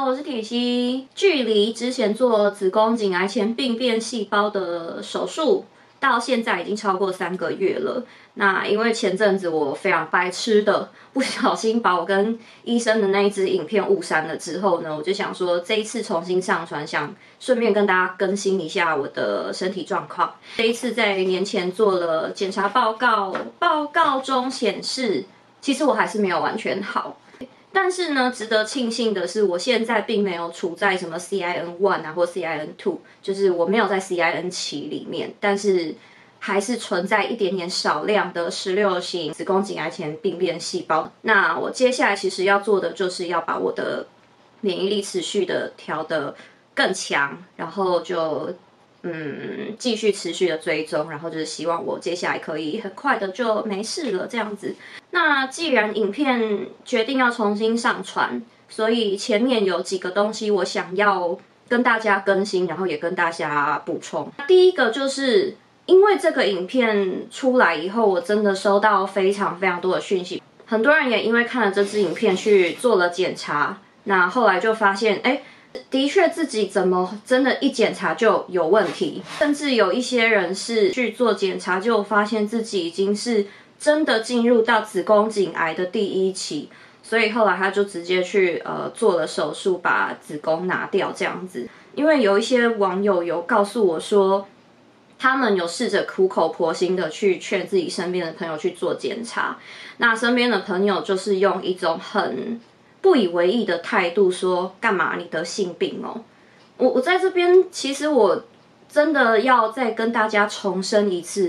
我是铁西。距离之前做子宫颈癌前病变细胞的手术，到现在已经超过3个月了。那因为前阵子我非常白痴的不小心把我跟医生的那一支影片误删了之后呢，我就想说这一次重新上传，想顺便跟大家更新一下我的身体状况。这一次在年前做了检查报告，报告中显示，其实我还是没有完全好。但是呢，值得庆幸的是，我现在并没有处在什么 CIN1 啊或 CIN2，就是我没有在 CIN 期里面，但是还是存在一点点少量的16型子宫颈癌前病变细胞。那我接下来其实要做的就是要把我的免疫力持续的调得更强，然后就继续持续的追踪，然后就是希望我接下来可以很快的就没事了这样子。那既然影片决定要重新上传，所以前面有几个东西我想要跟大家更新，然后也跟大家补充。第一个就是因为这个影片出来以后，我真的收到非常非常多的讯息，很多人也因为看了这支影片去做了检查，那后来就发现，的确自己怎么真的一检查就有问题，甚至有一些人是去做检查就发现自己已经是真的进入到子宫颈癌的第1期，所以后来他就直接去做了手术把子宫拿掉这样子。因为有一些网友有告诉我说，他们有试着苦口婆心的去劝自己身边的朋友去做检查，那身边的朋友就是用一种很不以为意的态度说，干嘛你得性病哦？我在这边其实我真的要再跟大家重申一次，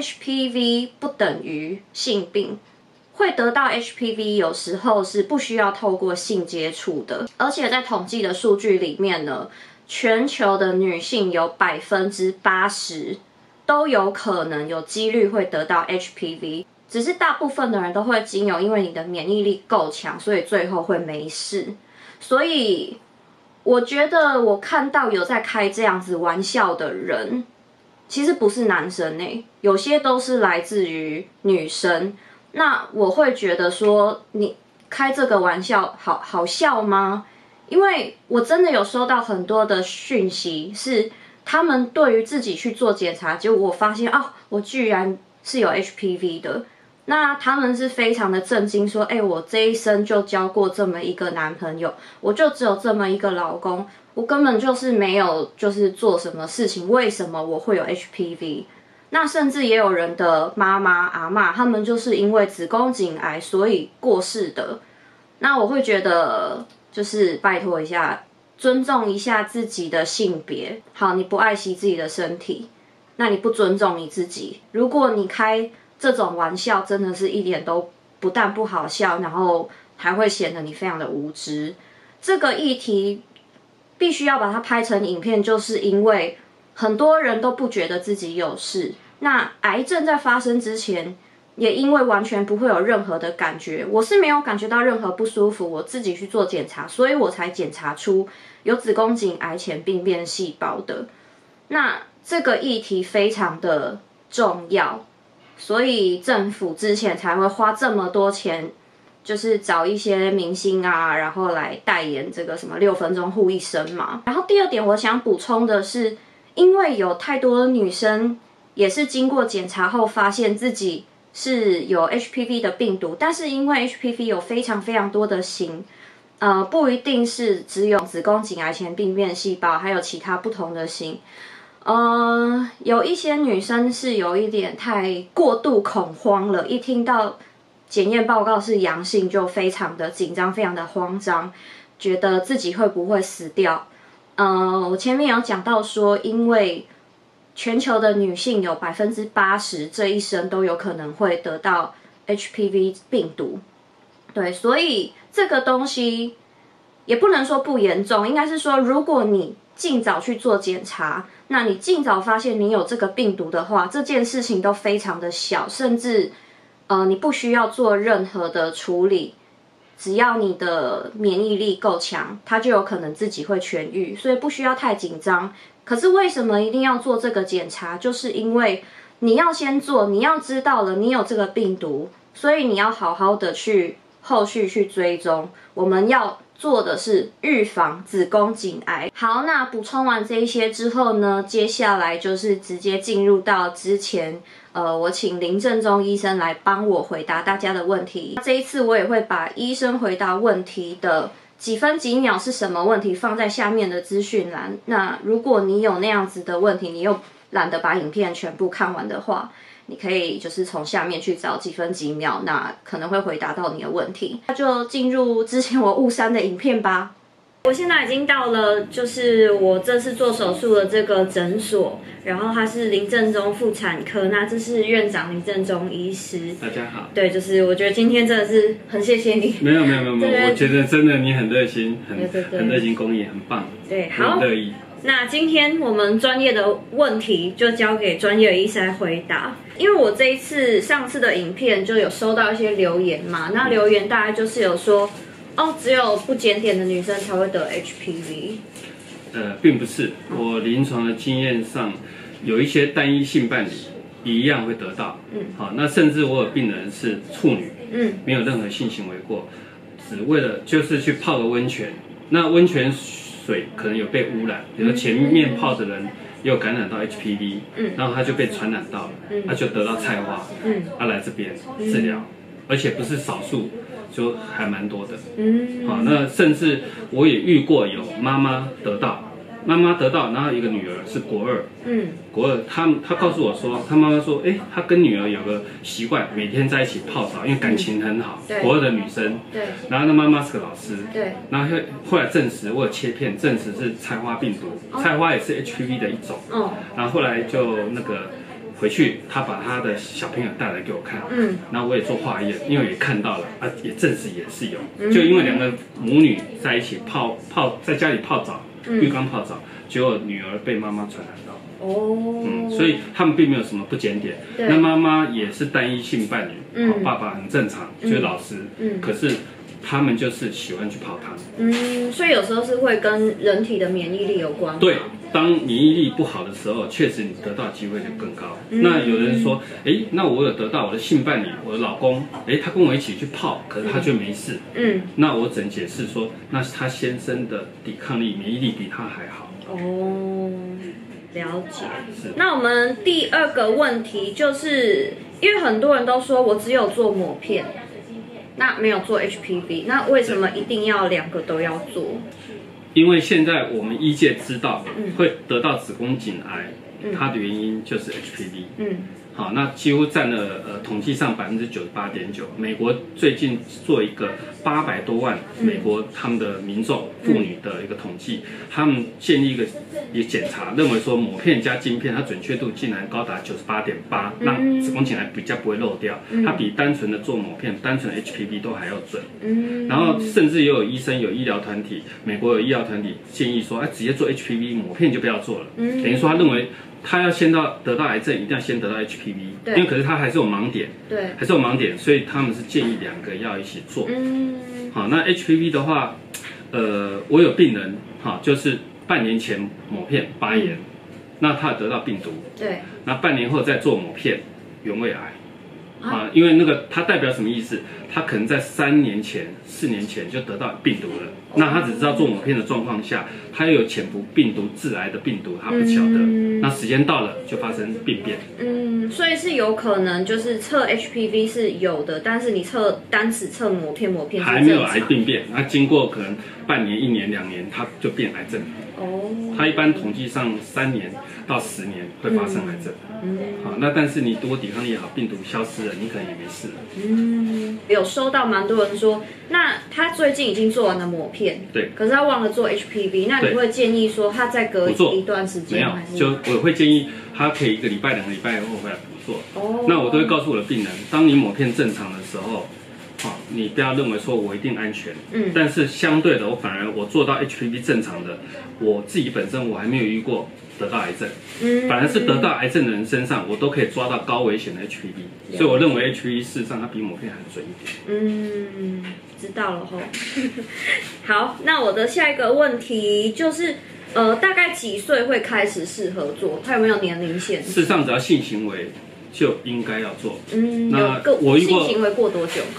HPV 不等于性病，会得到 HPV 有时候是不需要透过性接触的，而且在统计的数据里面呢，全球的女性有80%都有可能有几率会得到 HPV， 只是大部分的人都会经由因为你的免疫力够强，所以最后会没事。所以我觉得我看到有在开这样子玩笑的人，其实不是男生有些都是来自于女生。那我会觉得说，你开这个玩笑好笑吗？因为我真的有收到很多的讯息，是他们对于自己去做检查，结果我发现我居然是有 HPV 的。那他们是非常的震惊，说我这一生就交过这么一个男朋友，我就只有这么一个老公，我根本就是没有就是做什么事情，为什么我会有 HPV？ 那甚至也有人的妈妈阿嬷，他们就是因为子宫颈癌所以过世的。那我会觉得就是拜托一下，尊重一下自己的性别。好，你不爱惜自己的身体，那你不尊重你自己。如果你开这种玩笑，真的是一点都不但不好笑，然后还会显得你非常的无知。这个议题必须要把它拍成影片，就是因为很多人都不觉得自己有事。那癌症在发生之前，也因为完全不会有任何的感觉，我是没有感觉到任何不舒服，我自己去做检查，所以我才检查出有子宫颈癌前病变细胞的。那这个议题非常的重要，所以政府之前才会花这么多钱，就是找一些明星啊，然后来代言这个什么6分钟护一生嘛。然后第二点我想补充的是，因为有太多女生也是经过检查后发现自己是有 HPV 的病毒，但是因为 HPV 有非常非常多的型，不一定是只有子宫颈癌前病变细胞，还有其他不同的型。有一些女生是有一点太过度恐慌了，一听到检验报告是阳性就非常的紧张，非常的慌张，觉得自己会不会死掉。我前面有讲到说，因为全球的女性有80%这一生都有可能会得到 HPV 病毒，对，所以这个东西也不能说不严重，应该是说如果你尽早去做检查，那你尽早发现你有这个病毒的话，这件事情都非常的小，甚至你不需要做任何的处理，只要你的免疫力够强，它就有可能自己会痊愈，所以不需要太紧张。可是为什么一定要做这个检查？就是因为你要先做，你要知道了你有这个病毒，所以你要好好的去后续去追踪。我们要做的是预防子宫颈癌。好，那补充完这一些之后呢，接下来就是直接进入到之前我请林正中医生来帮我回答大家的问题。这一次我也会把医生回答问题的几分几秒是什么问题放在下面的资讯栏。那如果你有那样子的问题，你又懒得把影片全部看完的话，你可以就是从下面去找几分几秒，那可能会回答到你的问题。那就进入之前我误删的影片吧。我现在已经到了，就是我这次做手术的这个诊所，然后他是林正中妇产科，那这是院长林正中医师。 大家好。 对，就是我觉得今天真的是很谢谢你。 没有，我觉得真的你很热心，很热心公益，很棒。 对，好， 乐意。 那今天我们专业的问题就交给专业的医生来回答，因为我这一次上次的影片就有收到一些留言嘛，那留言大概就是有说，只有不检点的女生才会得 HPV。 并不是，我临床的经验上，有一些单一性伴侣一样会得到。好，那甚至我有病人是处女，没有任何性行为过，只为了就是去泡个温泉，那温泉水可能有被污染，比如前面泡的人也有感染到 HPV，然后他就被传染到了，他就得到菜花，他来这边治疗，而且不是少数，就还蛮多的，好，那甚至我也遇过有妈妈得到，然后一个女儿是国二，国二，她告诉我说，她妈妈说，她跟女儿有个习惯，每天在一起泡澡，因为感情很好，国二的女生， 对， 然后那妈妈是个老师， 对， 然后后来证实，我有切片证实是菜花病毒，菜花也是 HPV 的一种，然后后来就那个。回去，他把他的小朋友带来给我看，然后我也做化验，因为也看到了，也证实也是有，就因为两个母女在一起在家里泡澡，浴缸泡澡，结果女儿被妈妈传染到，所以他们并没有什么不检点，那妈妈也是单一性伴侣，爸爸很正常，就是老师，可是他们就是喜欢去泡汤， 所以有时候是会跟人体的免疫力有关， 对。当免疫力不好的时候，确实你得到机会就更高。那有人说，那我有得到我的性伴侣，我的老公，他跟我一起去泡，可是他却没事。那我只能解释说，那他先生的抵抗力、免疫力比他还好。 了解。那我们第二个问题就是，因为很多人都说我只有做抹片，那没有做 HPV， 那为什么一定要两个都要做？ 因为现在我们医界知道会得到子宫颈癌，它的原因就是 HPV。好，那几乎占了统计上98.9%。美国最近做一个800多万美国他们的民众妇女的一个统计，他们建立一个检查，认为说抹片加晶片，它准确度竟然高达98.8%，让子宫颈癌比较不会漏掉，它比单纯的做抹片、单纯的 HPV 都还要准。然后甚至也有医生、有医疗团体，美国有医疗团体建议说，直接做 HPV， 抹片就不要做了。等于说他认为。他要先得到癌症，一定要先得到 HPV， 因为可是他还是有盲点，还是有盲点，所以他们是建议两个要一起做。好，那 HPV 的话，我有病人，就是半年前抹片发炎，那他得到病毒，那半年后再做抹片，原位癌。因为那个它代表什么意思？他可能在3年前、4年前就得到病毒了，那他只知道做抹片的状况下，他又有潜伏病毒致癌的病毒，他不晓得。那时间到了就发生病变。 所以是有可能就是测 HPV 是有的，但是你单只测抹片还没有癌病变，那经过可能半年、1年、2年，它就变癌症。它一般统计上3年到10年会发生癌症。好，那但是你如果抵抗力好，病毒消失了，你可能也没事了。 有收到蛮多人说，那他最近已经做完了抹片， 对， 可是他忘了做 HPV， 那你会建议说他再隔一段时间？ 没有，就我会建议他可以1个礼拜、2个礼拜后回来补做。那我都会告诉我的病人，当你抹片正常的时候。你不要认为说我一定安全，但是相对的，我做到 HPV 正常的，我自己本身我还没有遇过得到癌症，反而是得到癌症的人身上，我都可以抓到高危险的 HPV， 所以我认为 HPV 事实上它比抹片还准一点。 知道了吼。好，那我的下一个问题就是，大概几岁会开始适合做？它有没有年龄限制？ 事实上，只要性行为就应该要做。 那我性行为过多久吗？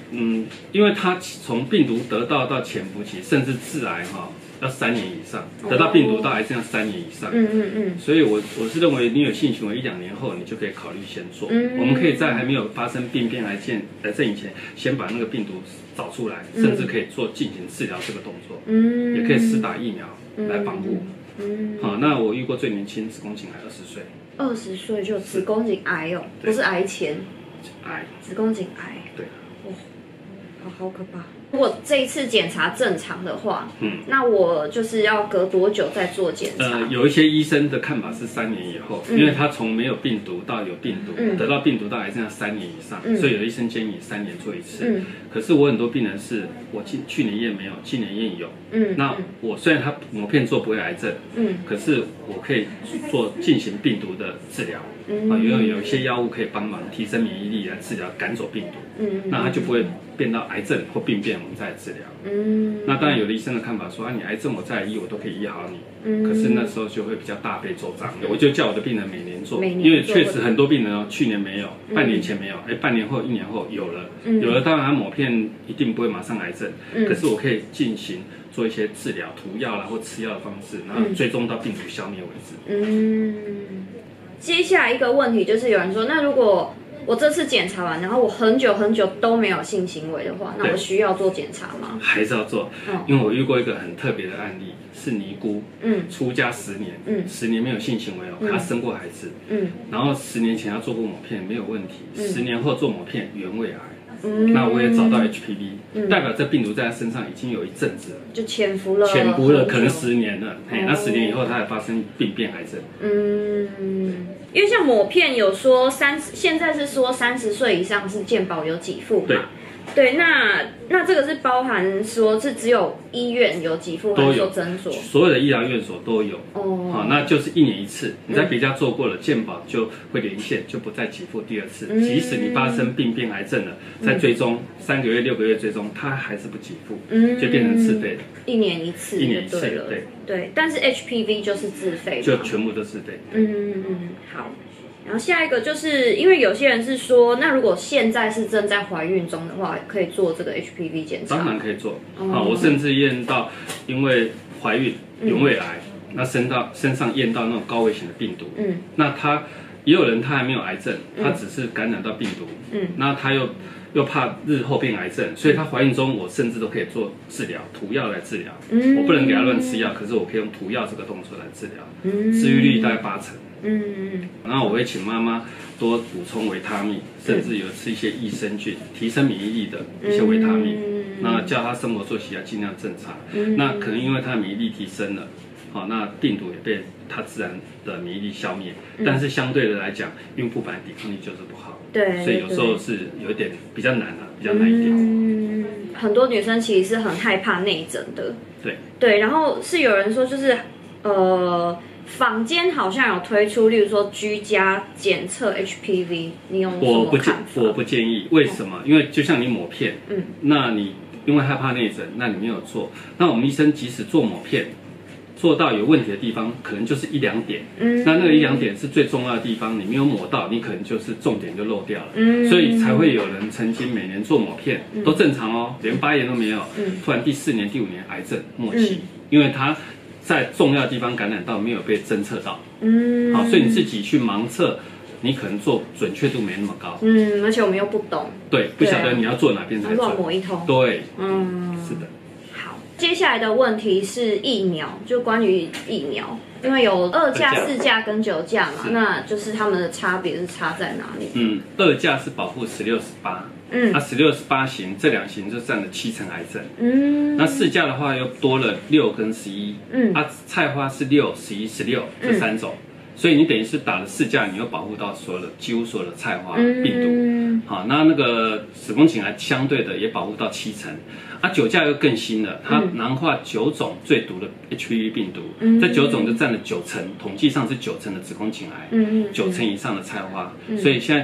因为它从病毒得到潜伏期，甚至致癌要3年以上，得到病毒到癌症要3年以上。所以我是认为你有性行为1-2年后，你就可以考虑先做。我们可以在还没有发生病变癌症以前，先把那个病毒找出来，甚至可以进行治疗这个动作。也可以施打疫苗来防护。好，那我遇过最年轻子宫颈癌20岁。 20岁就子宫颈癌哦，不是癌前。 癌。 子宫颈癌。 对。 哇，好可怕。如果这一次检查正常的话，那我就是要隔多久再做检查？ 有一些医生的看法是3年以后，因为他从没有病毒到有病毒，得到病毒到癌症要3年以上，所以有医生建议3年做一次。可是我很多病人是我去年验没有，今年验有。那我虽然他抹片做不会癌症，可是我可以进行病毒的治疗。有一些药物可以帮忙提升免疫力来治疗赶走病毒，那它就不会变到癌症或病变，我们再来治疗。那当然有的医生的看法说，你癌症我再来医我都可以医好你，可是那时候就会比较大费周章。我就叫我的病人每年做，因为确实很多病人去年没有，半年前没有，半年后、1年后有了，有了当然抹片一定不会马上癌症，可是我可以进行做一些治疗，涂药啦或吃药的方式，然后最终到病毒消灭为止。 接下来一个问题就是有人说，那如果我这次检查完，然后我很久很久都没有性行为的话，那我需要做检查吗？ 还是要做，因为我遇过一个很特别的案例，是尼姑，出家10年，10年没有性行为她生过孩子，然后10年前她做过抹片没有问题，10年后做抹片原位癌。那我也找到 HPV，代表这病毒在他身上已经有一阵子了， 就潜伏了可能10年了。那10年以后，它才发生病变癌症。 因为像抹片有说现在是说30岁以上是健保有给付嘛？对，那这个是包含说是只有医院有给付，还是说诊所？ 所有的医疗院所都有。好，那就是1年1次。你在别家做过了，健保就会连线，就不再给付第2次。即使你发生病变癌症了，在追踪3个月、6个月追踪，它还是不给付，就变成自费的。 1年1次，1年1次，对。但是 HPV 就是自费， 就全部都自费。 好。然后下一个就是因为有些人是说，那如果现在是正在怀孕中的话，可以做这个 HPV 检查。 当然可以做。我甚至验到，因为怀孕原位癌，那身上验到那种高危险的病毒。那也有人他还没有癌症，他只是感染到病毒。那他又怕日后变癌症，所以他怀孕中我甚至都可以做治疗，涂药来治疗。我不能给他乱吃药，可是我可以用涂药这个动作来治疗，治愈率大概80%。然后我会请妈妈多补充维他命，甚至有吃一些益生菌，提升免疫力的一些维他命。那叫她生活作息要尽量正常。那可能因为她的免疫力提升了，那病毒也被她自然的免疫力消灭。但是相对的来讲，孕妇本来抵抗力就是不好，所以有时候是有一点比较难比较难一点。 很多女生其实是很害怕内诊的。对，然后是有人说就是坊间好像有推出，例如说居家检测 HPV， 你有什么看法？ 我不建议，为什么？因为就像你抹片，那你因为害怕内诊，那你没有做，那我们医生即使做抹片，做到有问题的地方，可能就是1-2点，那个1-2点是最重要的地方，你没有抹到，你可能就是重点就漏掉了，所以才会有人曾经每年做抹片都正常连发炎都没有，突然第4年、第5年癌症末期，因为他在重要的地方感染到没有被侦测到，好，所以你自己去盲测，你可能做准确度没那么高， 而且我们又不懂， 对，不晓得你要做哪边才准， 乱抹一通， 对，是的。 好，接下来的问题是疫苗，就关于疫苗，因为有2价、4价跟9价嘛，那就是它们的差别是差在哪里 ？2价是保护16、18。那16、18型这2型就占了70%癌症。那4价的话又多了6跟11。菜花是6、11、16这3种，所以你等于是打了4价，你又保护到几乎所有的菜花病毒。好，那个子宫颈癌相对的也保护到70%。9价又更新了，它囊括9种最毒的 HPV 病毒，这9种就占了90%，统计上是90%的子宫颈癌，90%以上的菜花。所以现在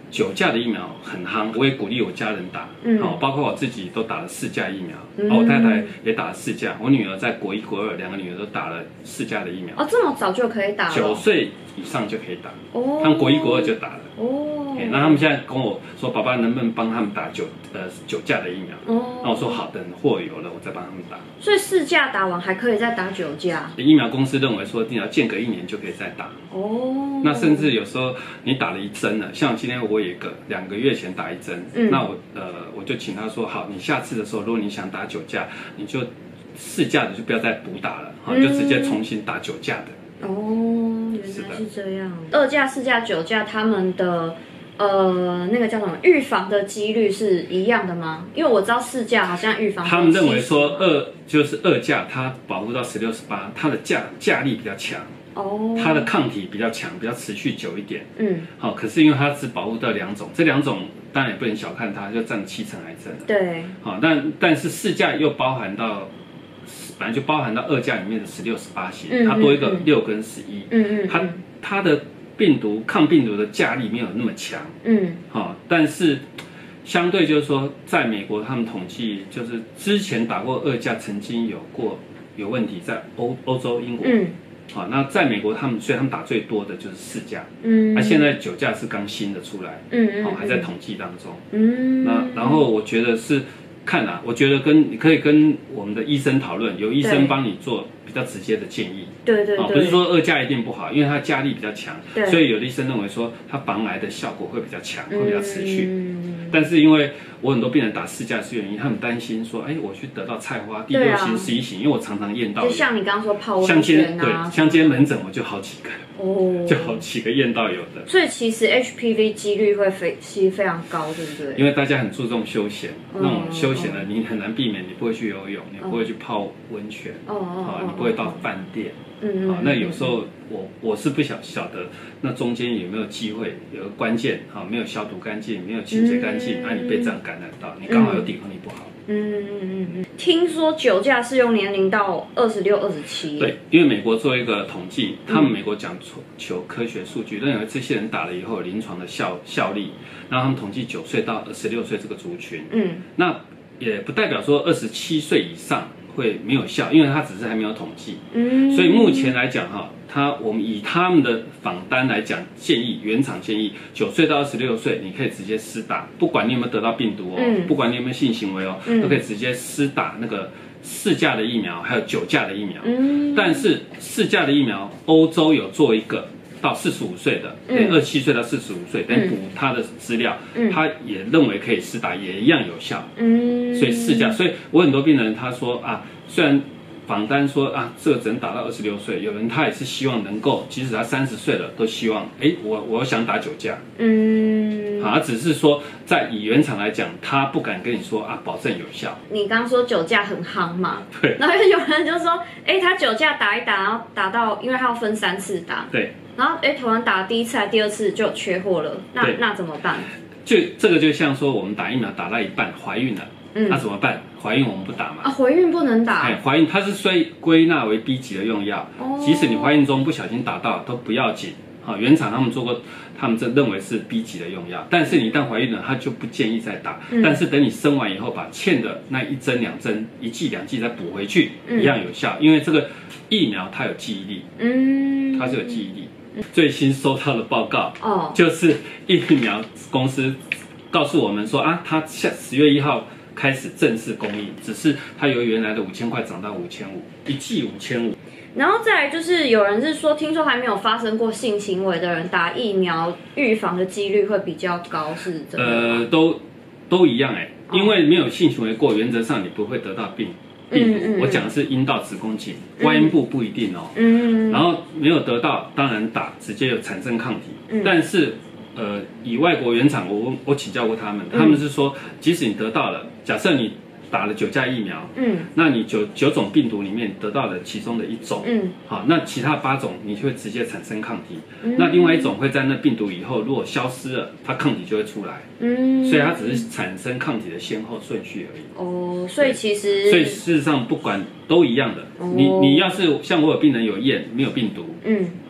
酒驾的疫苗很夯，我也鼓励我家人打，包括我自己都打了4价疫苗，我太太也打了4价，我女儿在国1、国22个女儿都打了4价的疫苗。 这么早就可以打了 ？9岁以上就可以打，他们国1、国2就打了。那他们现在跟我说，爸爸能不能帮他们打9价的疫苗？那我说好，等货有了我再帮他们打。 所以4价打完还可以再打9价？ 疫苗公司认为说，你要间隔1年就可以再打。那甚至有时候你打了1针了，像今天我有一个2个月前打1针，那我就请他说，好，你下次的时候如果你想打9价，你就4价的就不要再补打了，就直接重新打9价的。 原来是这样。2价、4价、9价，他们的那个叫什么预防的几率是一样的吗？因为我知道4价好像预防他们认为说2价，它保护到16、18，它的价力比较强。它的抗体比较强，比较持续久一点。好，可是因为它只保护到2种，这2种当然也不能小看它，就占70%癌症了。 对。 好，但是4价又包含到，本来就包含到2价里面的16、18型，它多一个6跟11。它的抗病毒的价力没有那么强。好，但是相对就是说，在美国他们统计，就是之前打过2价曾经有问题，在欧洲英国。好，那在美国所以他们打最多的就是4价，那现在9价是刚新的出来，还在统计当中，那然后我觉得是看啊，我觉得你可以跟我们的医生讨论，有医生帮你做比较直接的建议， 对， 不是说2价一定不好，因为它价力比较强，所以有的医生认为说它防癌的效果会比较强，会比较持续，但是因为我很多病人打4价是原因，他们担心说，我去得到菜花第6型、11型，因为我常常验到， 就像你刚刚说泡温泉啊， 像今天门诊我就好几个，就好几个验到有的。 所以其实 HPV 几率会非常高，对不对？ 因为大家很注重休闲，那种休闲的你很难避免，你不会去游泳，你不会去泡温泉，你不会到饭店。那有时候我是不晓得那中间有没有机会，有个关键没有消毒干净，没有清洁干净，你被这样感染到，你刚好有抵抗力不好。 听说9价适用年龄到26、27。 对，因为美国做一个统计，他们美国讲求科学数据，认为这些人打了以后有临床的效力，然后他们统计9岁到16岁这个族群。那也不代表说27岁以上会没有效，因为它只是还没有统计。所以目前来讲我们以他们的访单来讲，原厂建议9岁到26岁，你可以直接施打，不管你有没有得到病毒不管你有没有性行为都可以直接施打那个4价的疫苗，还有9价的疫苗。但是4价的疫苗，欧洲有做一个到45岁的，27岁到45岁，等补他的资料，他也认为可以施打，也一样有效。所以4价，所以我很多病人他说虽然访单说这个只能打到26岁，有人他也是希望能够，即使他30岁了，都希望我想打9价。只是说以原厂来讲，他不敢跟你说保证有效。 你刚刚说9价很夯嘛？ 对。 然后有人就说，他9价打一打，然后打到，因为他要分3次打。 对。 然后头人打第1次还第2次就缺货了，那怎么办？ 这个就像说我们打疫苗打到一半怀孕了，那怎么办？怀孕我们不打嘛？ 怀孕不能打。 怀孕它是归纳为 B 级的用药，即使你怀孕中不小心打到都不要紧。原厂他们做过，他们认为是 B 级的用药，但是你一旦怀孕了，他就不建议再打。但是等你生完以后，把欠的那1针、2针、1剂、2剂再补回去，一样有效。因为这个疫苗它有记忆力，它是有记忆力。最新收到的报告就是疫苗公司告诉我们说它10月1号开始正式供应，只是它由原来的5000块涨到5500，1剂5500。 然后再来就是有人是说，听说还没有发生过性行为的人打疫苗预防的几率会比较高，是真的吗？ 都一样因为没有性行为过，原则上你不会得到病毒。我讲的是阴道、子宫颈，外阴部不一定然后没有得到，当然打直接有产生抗体，但是以外国原厂，我请教过他们是说，即使你得到了，假设你打了9价疫苗，那你九种病毒里面得到了其中的1种，好，那其他8种你就会直接产生抗体，那另外1种会在那病毒以后如果消失了，它抗体就会出来，所以它只是产生抗体的先后顺序而已。 所以事实上不管都一样的，你要是像我有病人有验没有病毒，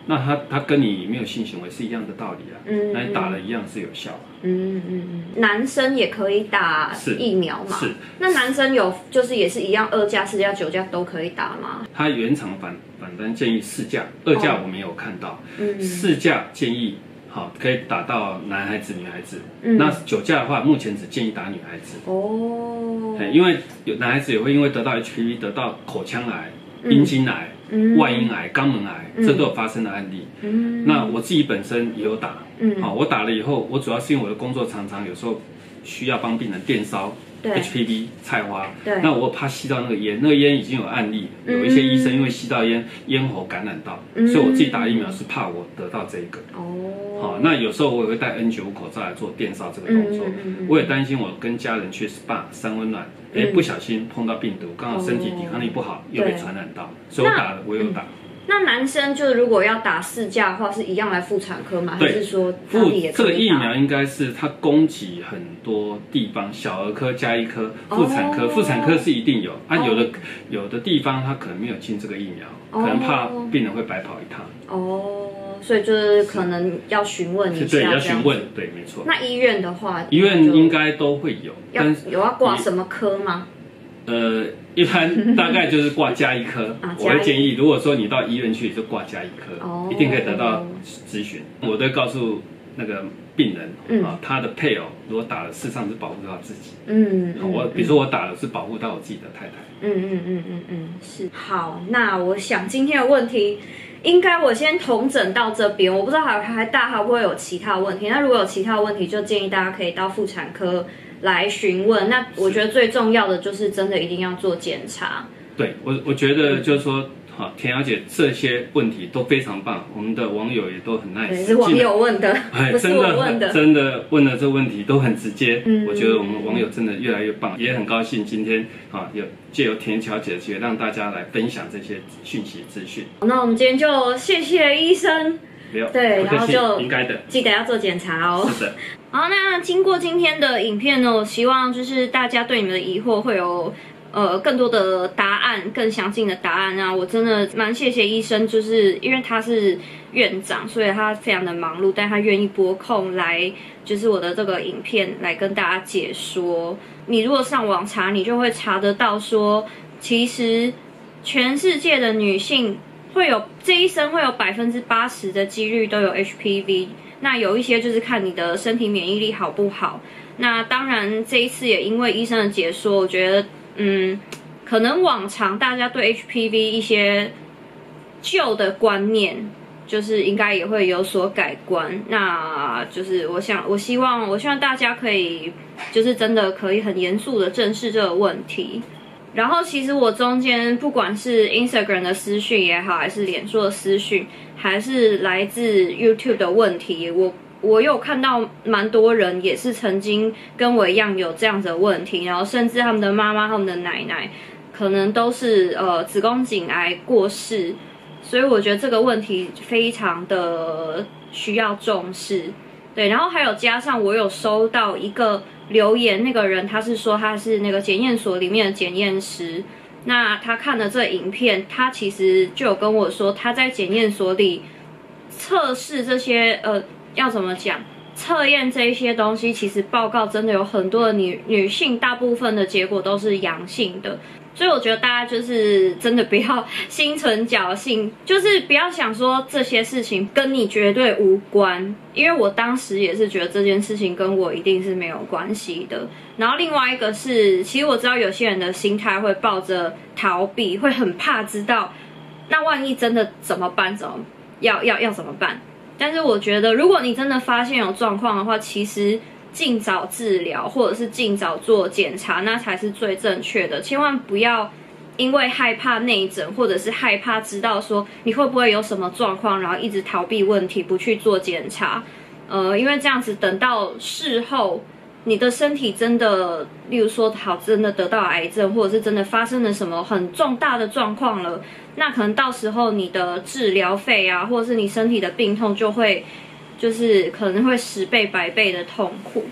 那他跟你没有性行为是一样的道理啊，那你打了一样是有效。 男生也可以打疫苗嘛？是。那男生有就是也是一样，2价、4价、9价都可以打吗？ 他原厂反单建议4价，2价我没有看到，4价建议好可以打到男孩子、女孩子。那9价的话，目前只建议打女孩子。因为有男孩子也会因为得到 HPV 得到口腔癌、阴茎癌。外阴癌、肛门癌，这都有发生的案例。那我自己本身也有打，我打了以后，我主要是因为我的工作常常有时候需要帮病人电烧 HPV 菜花，那我怕吸到那个烟，那个烟已经有案例，有一些医生因为吸到咽喉感染到，所以我自己打疫苗是怕我得到这个。好，那有时候我也会戴 N95 口罩来做电烧这个动作，我也担心我跟家人去 SPA 三温暖。不小心碰到病毒，刚好身体抵抗力不好，又被传染到，所以我有打。 那男生就是如果要打4价的话，是一样来妇产科吗？还是说这个疫苗应该是它供给很多地方，小儿科、家医科、妇产科，妇产科是一定有啊。有的地方它可能没有进这个疫苗，可能怕病人会白跑一趟。 所以就是可能要询问一下， 对，要询问，对，没错。 那医院的话， 医院应该都会有， 有要挂什么科吗？ 一般大概就是挂家医科。我会建议，如果说你到医院去，就挂家医科，一定可以得到咨询。我都告诉那个病人他的配偶如果打了，事实上是保护到自己。比如说我打了是保护到我自己的太太。 是。好，那我想今天的问题。应该我先统整到这边，我不知道大家还会不会有其他问题。那如果有其他问题，就建议大家可以到妇产科来询问。那我觉得最重要的就是真的一定要做检查。对， 我觉得就是说，好，田小姐这些问题都非常棒，我们的网友也都很nice。 是网友问的，不是我问的。 真的问的这问题都很直接。我觉得我们网友真的越来越棒，也很高兴今天有借由田小姐的机会，让大家来分享这些讯息资讯。 那我们今天就谢谢医生。对，然后就应该的， 记得要做检查哦。 是的。 好，那经过今天的影片呢，我希望就是大家对你们的疑惑会有更多的答案，更详尽的答案啊！我真的蛮谢谢医生，就是因为他是院长，所以他非常的忙碌，但他愿意拨空来，就是我的这个影片来跟大家解说。你如果上网查，你就会查得到说，其实全世界的女性这一生会有80%的几率都有 HPV。那有一些就是看你的身体免疫力好不好。那当然这一次也因为医生的解说，我觉得可能往常大家对 HPV 一些旧的观念，就是应该也会有所改观。那就是我希望大家可以就是真的可以很严肃的正视这个问题。然后其实我中间不管是 Instagram 的私讯也好，还是脸书的私讯，还是来自 YouTube 的问题，我有看到蛮多人也是曾经跟我一样有这样子的问题，然后甚至他们的妈妈、他们的奶奶可能都是子宫颈癌过世，所以我觉得这个问题非常的需要重视。对，然后还有加上我有收到一个留言，那个人他是说他是那个检验所里面的检验师，那他看了这影片，他其实就有跟我说他在检验所里测试这些要怎么讲，测验这一些东西，其实报告真的有很多的女性，大部分的结果都是阳性的。所以我觉得大家就是真的不要心存侥幸，就是不要想说这些事情跟你绝对无关，因为我当时也是觉得这件事情跟我一定是没有关系的。然后另外一个是，其实我知道有些人的心态会抱着逃避，会很怕知道，那万一真的怎么办？要怎么办？但是我觉得，如果你真的发现有状况的话，其实尽早治疗或者是尽早做检查，那才是最正确的。千万不要因为害怕内诊，或者是害怕知道说你会不会有什么状况，然后一直逃避问题，不去做检查。因为这样子等到事后，你的身体真的，例如说真的得到癌症，或者是真的发生了什么很重大的状况了，那可能到时候你的治疗费啊，或者是你身体的病痛就是可能会10倍100倍的痛苦。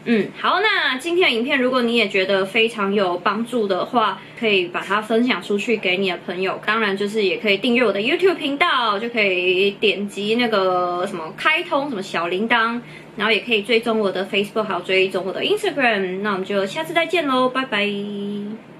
好，那今天的影片如果你也觉得非常有帮助的话，可以把它分享出去给你的朋友。当然就是也可以订阅我的 YouTube 频道，就可以点击那个什么开通什么小铃铛，然后也可以追踪我的 Facebook， 还有追踪我的 Instagram。那我们就下次再见喽，拜拜。